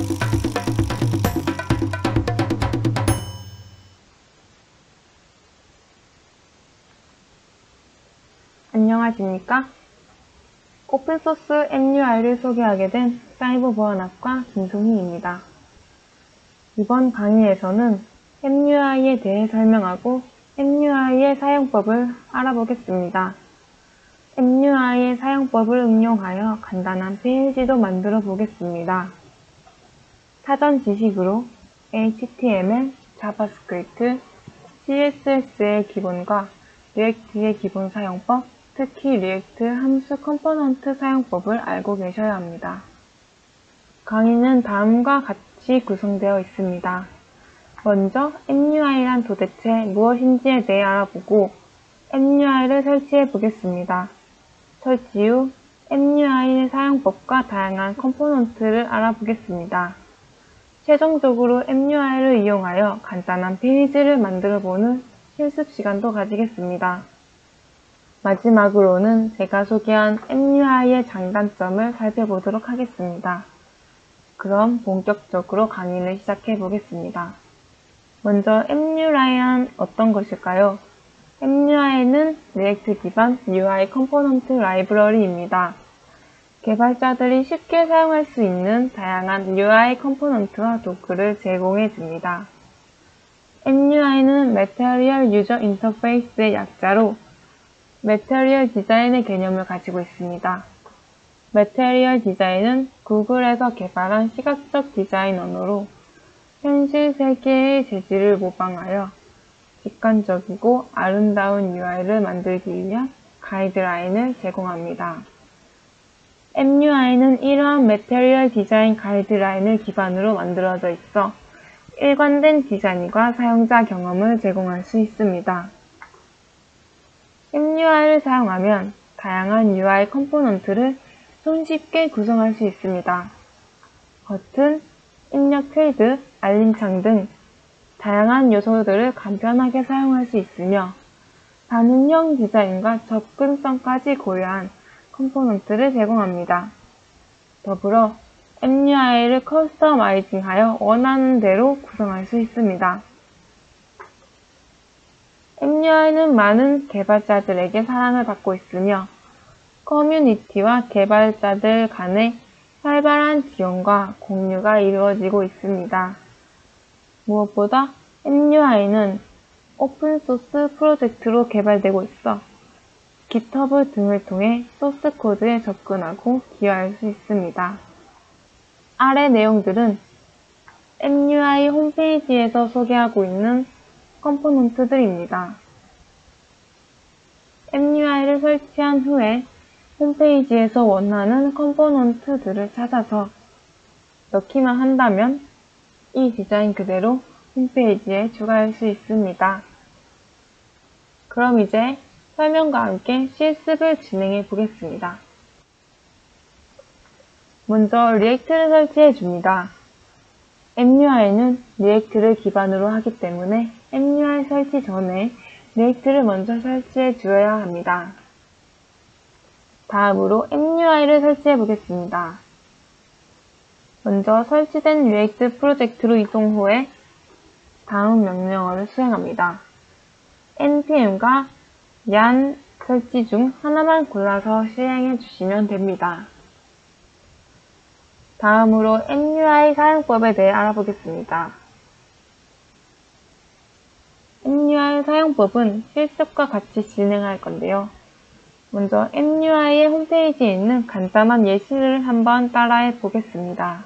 안녕하십니까? 오픈소스 MUI를 소개하게 된 사이버보안학과 김송희입니다. 이번 강의에서는 MUI에 대해 설명하고 MUI의 사용법을 알아보겠습니다. MUI의 사용법을 응용하여 간단한 페이지도 만들어 보겠습니다. 사전 지식으로 HTML, 자바스크립트, CSS의 기본과 리액트의 기본 사용법, 특히 리액트 함수 컴포넌트 사용법을 알고 계셔야 합니다. 강의는 다음과 같이 구성되어 있습니다. 먼저 MUI란 도대체 무엇인지에 대해 알아보고 MUI를 설치해 보겠습니다. 설치 후 MUI의 사용법과 다양한 컴포넌트를 알아보겠습니다. 최종적으로 MUI를 이용하여 간단한 페이지를 만들어보는 실습 시간도 가지겠습니다. 마지막으로는 제가 소개한 MUI의 장단점을 살펴보도록 하겠습니다. 그럼 본격적으로 강의를 시작해 보겠습니다. 먼저 MUI란 어떤 것일까요? MUI는 리액트 기반 UI 컴포넌트 라이브러리입니다. 개발자들이 쉽게 사용할 수 있는 다양한 UI 컴포넌트와 도구를 제공해 줍니다. MUI는 Material User Interface의 약자로 Material 디자인의 개념을 가지고 있습니다. Material 디자인은 구글에서 개발한 시각적 디자인 언어로 현실 세계의 재질을 모방하여 직관적이고 아름다운 UI를 만들기 위한 가이드라인을 제공합니다. MUI는 이러한 Material 디자인 가이드라인을 기반으로 만들어져 있어 일관된 디자인과 사용자 경험을 제공할 수 있습니다. MUI를 사용하면 다양한 UI 컴포넌트를 손쉽게 구성할 수 있습니다. 버튼, 입력 필드, 알림창 등 다양한 요소들을 간편하게 사용할 수 있으며 반응형 디자인과 접근성까지 고려한 컴포넌트를 제공합니다. 더불어 MUI를 커스터마이징하여 원하는 대로 구성할 수 있습니다. MUI는 많은 개발자들에게 사랑을 받고 있으며 커뮤니티와 개발자들 간의 활발한 지원과 공유가 이루어지고 있습니다. 무엇보다 MUI는 오픈소스 프로젝트로 개발되고 있어 GitHub 등을 통해 소스 코드에 접근하고 기여할 수 있습니다. 아래 내용들은 MUI 홈페이지에서 소개하고 있는 컴포넌트들입니다. MUI를 설치한 후에 홈페이지에서 원하는 컴포넌트들을 찾아서 넣기만 한다면 이 디자인 그대로 홈페이지에 추가할 수 있습니다. 그럼 이제 설명과 함께 실습을 진행해 보겠습니다. 먼저 리액트를 설치해 줍니다. MUI는 리액트를 기반으로 하기 때문에 MUI 설치 전에 리액트를 먼저 설치해 주어야 합니다. 다음으로 MUI를 설치해 보겠습니다. 먼저 설치된 리액트 프로젝트로 이동 후에 다음 명령어를 수행합니다. npm과 yarn 설치 중 하나만 골라서 실행해 주시면 됩니다. 다음으로 MUI 사용법에 대해 알아보겠습니다. MUI 사용법은 실습과 같이 진행할 건데요. 먼저 MUI의 홈페이지에 있는 간단한 예시를 한번 따라해 보겠습니다.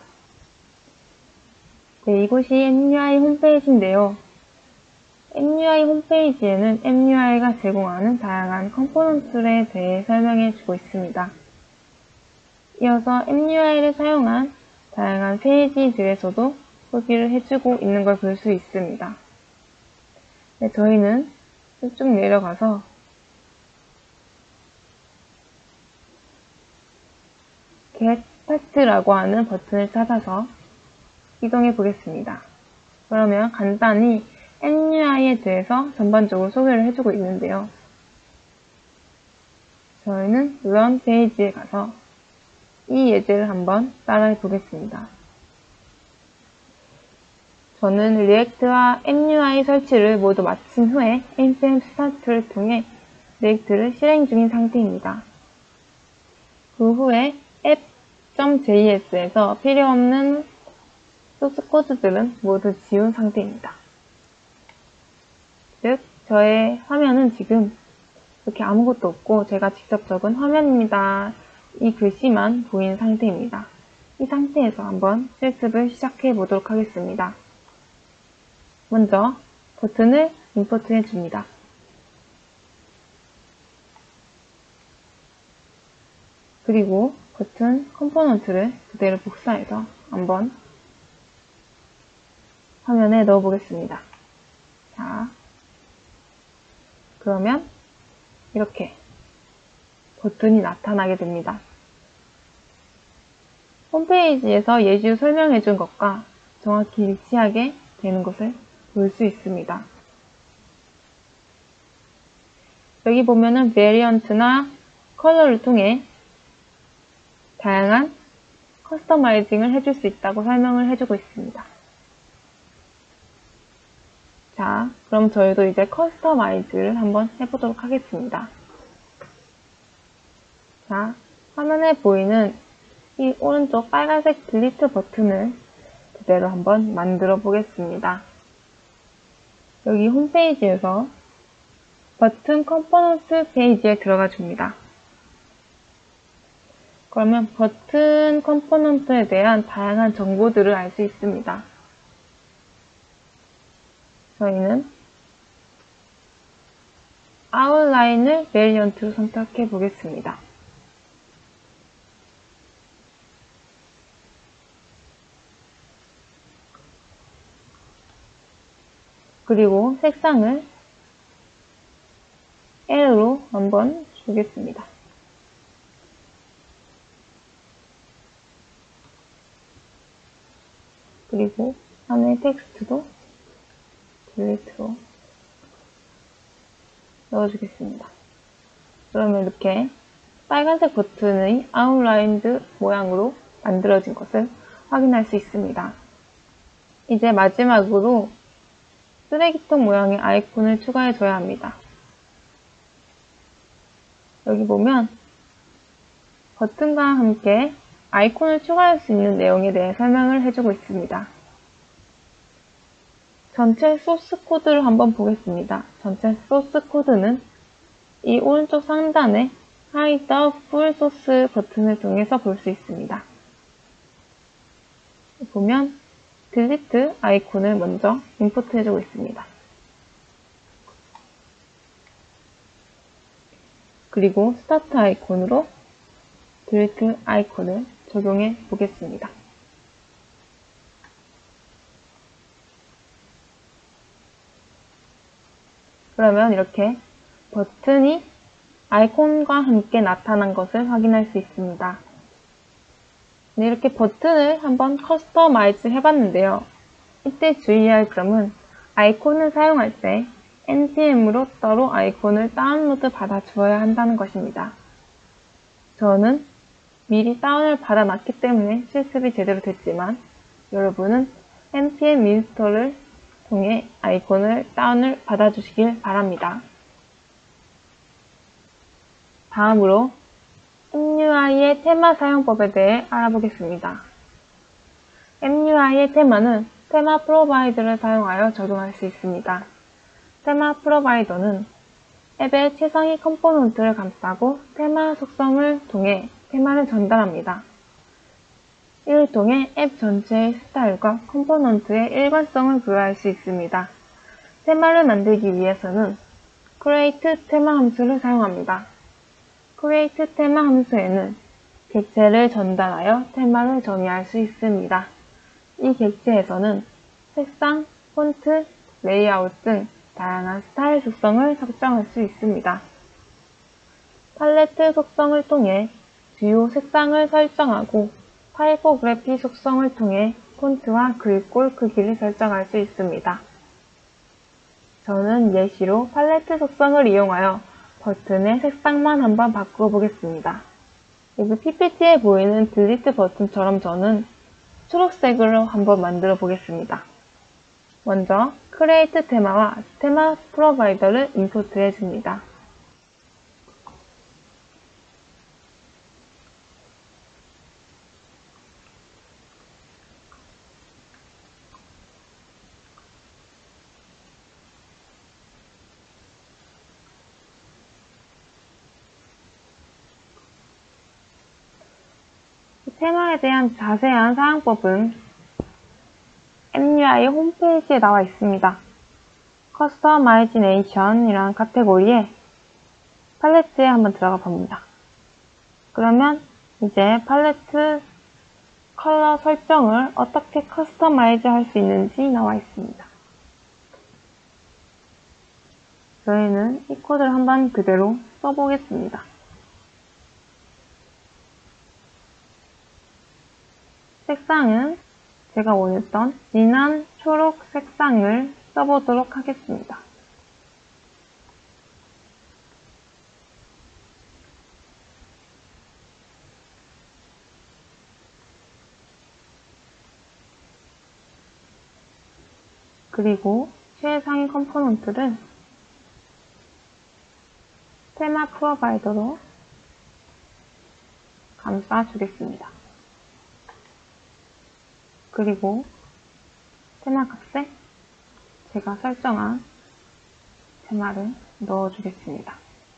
네, 이곳이 MUI 홈페이지인데요. MUI 홈페이지에는 MUI가 제공하는 다양한 컴포넌트에 대해 설명해 주고 있습니다. 이어서 MUI를 사용한 다양한 페이지들에서도 소개를 해주고 있는 걸 볼 수 있습니다. 네, 저희는 쭉 내려가서 Get Start라고 하는 버튼을 찾아서 이동해 보겠습니다. 그러면 간단히 MUI에 대해서 전반적으로 소개를 해주고 있는데요. 저희는 Run 페이지에 가서 이 예제를 한번 따라해 보겠습니다. 저는 리액트와 MUI 설치를 모두 마친 후에 npm 스타트를 통해 리액트를 실행 중인 상태입니다. 그 후에 app.js에서 필요없는 소스 코드들은 모두 지운 상태입니다. 즉, 저의 화면은 지금 이렇게 아무것도 없고 제가 직접 적은 화면입니다. 이 글씨만 보이는 상태입니다. 이 상태에서 한번 실습을 시작해 보도록 하겠습니다. 먼저 버튼을 임포트 해줍니다. 그리고 버튼 컴포넌트를 그대로 복사해서 한번 화면에 넣어 보겠습니다. 자, 그러면 이렇게 버튼이 나타나게 됩니다. 홈페이지에서 예시로 설명해 준 것과 정확히 일치하게 되는 것을 볼 수 있습니다. 여기 보면은 베리언트나 컬러를 통해 다양한 커스터마이징을 해줄 수 있다고 설명을 해주고 있습니다. 자, 그럼 저희도 이제 커스터마이즈를 한번 해보도록 하겠습니다. 자, 화면에 보이는 이 오른쪽 빨간색 딜리트 버튼을 그대로 한번 만들어 보겠습니다. 여기 홈페이지에서 버튼 컴포넌트 페이지에 들어가 줍니다. 그러면 버튼 컴포넌트에 대한 다양한 정보들을 알 수 있습니다. 저희는 아웃라인을 베리언트로 선택해 보겠습니다. 그리고 색상을 L로 한번 주겠습니다. 그리고 안에 텍스트도 딜리트로 넣어주겠습니다. 그러면 이렇게 빨간색 버튼의 아웃라인드 모양으로 만들어진 것을 확인할 수 있습니다. 이제 마지막으로 쓰레기통 모양의 아이콘을 추가해줘야 합니다. 여기 보면 버튼과 함께 아이콘을 추가할 수 있는 내용에 대해 설명을 해주고 있습니다. 전체 소스 코드를 한번 보겠습니다. 전체 소스 코드는 이 오른쪽 상단에 Hide the Full Source 버튼을 통해서 볼 수 있습니다. 보면 딜리트 아이콘을 먼저 임포트 해주고 있습니다. 그리고 스타트 아이콘으로 딜리트 아이콘을 적용해 보겠습니다. 그러면 이렇게 버튼이 아이콘과 함께 나타난 것을 확인할 수 있습니다. 네, 이렇게 버튼을 한번 커스터마이즈 해봤는데요. 이때 주의할 점은 아이콘을 사용할 때 npm으로 따로 아이콘을 다운로드 받아 주어야 한다는 것입니다. 저는 미리 다운을 받아놨기 때문에 실습이 제대로 됐지만 여러분은 npm 인스톨을 통해 아이콘을 다운을 받아주시길 바랍니다. 다음으로 MUI의 테마 사용법에 대해 알아보겠습니다. MUI의 테마는 테마 프로바이더를 사용하여 적용할 수 있습니다. 테마 프로바이더는 앱의 최상위 컴포넌트를 감싸고 테마 속성을 통해 테마를 전달합니다. 이를 통해 앱 전체의 스타일과 컴포넌트의 일관성을 부여할 수 있습니다. 테마를 만들기 위해서는 create 테마 함수를 사용합니다. create 테마 함수에는 객체를 전달하여 테마를 정의할 수 있습니다. 이 객체에서는 색상, 폰트, 레이아웃 등 다양한 스타일 속성을 설정할 수 있습니다. 팔레트 속성을 통해 주요 색상을 설정하고 타이포그래피 속성을 통해 폰트와 글꼴 크기를 설정할 수 있습니다. 저는 예시로 팔레트 속성을 이용하여 버튼의 색상만 한번 바꾸어 보겠습니다. 여기 PPT에 보이는 딜리트 버튼처럼 저는 초록색으로 한번 만들어 보겠습니다. 먼저 크리에이트 테마와 테마 프로바이더를 임포트 해줍니다. 테마에 대한 자세한 사용법은 MUI 홈페이지에 나와 있습니다. 커스터마이지네이션이라는 카테고리에 팔레트에 한번 들어가 봅니다. 그러면 이제 팔레트 컬러 설정을 어떻게 커스터마이즈 할 수 있는지 나와 있습니다. 저희는 이 코드를 한번 그대로 써보겠습니다. 색상은 제가 원했던 진한 초록 색상을 써보도록 하겠습니다. 그리고 최상위 컴포넌트를 테마 프로바이더로 감싸주겠습니다. 그리고 테마 값에 제가 설정한 테마를 넣어주겠습니다.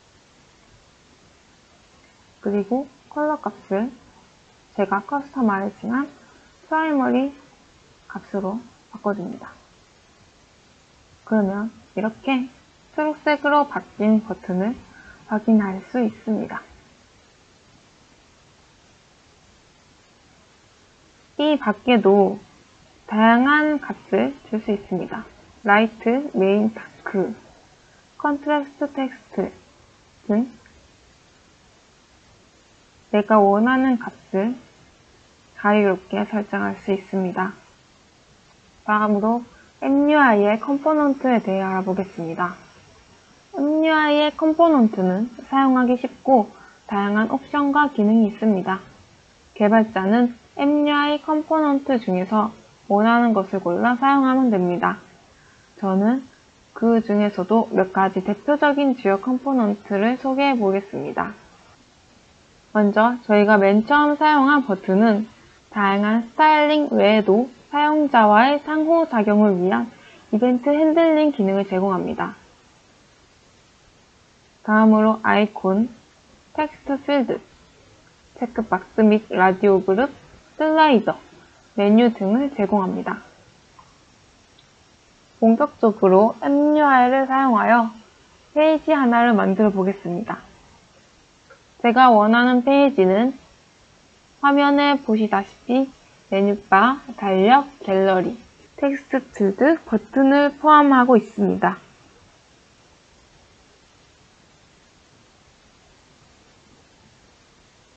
그리고 컬러 값을 제가 커스터마이징한 프라이머리 값으로 바꿔줍니다. 그러면 이렇게 초록색으로 바뀐 버튼을 확인할 수 있습니다. 이 밖에도 다양한 값을 줄 수 있습니다. 라이트, 메인, 다크, 컨트라스트 텍스트 등 내가 원하는 값을 자유롭게 설정할 수 있습니다. 다음으로 MUI의 컴포넌트에 대해 알아보겠습니다. MUI의 컴포넌트는 사용하기 쉽고 다양한 옵션과 기능이 있습니다. 개발자는 MUI 컴포넌트 중에서 원하는 것을 골라 사용하면 됩니다. 저는 그 중에서도 몇 가지 대표적인 주요 컴포넌트를 소개해 보겠습니다. 먼저 저희가 맨 처음 사용한 버튼은 다양한 스타일링 외에도 사용자와의 상호작용을 위한 이벤트 핸들링 기능을 제공합니다. 다음으로 아이콘, 텍스트 필드, 체크박스 및 라디오 그룹, 슬라이더, 메뉴 등을 제공합니다. 본격적으로 MUI를 사용하여 페이지 하나를 만들어 보겠습니다. 제가 원하는 페이지는 화면에 보시다시피 메뉴바, 달력, 갤러리, 텍스트 필드, 버튼을 포함하고 있습니다.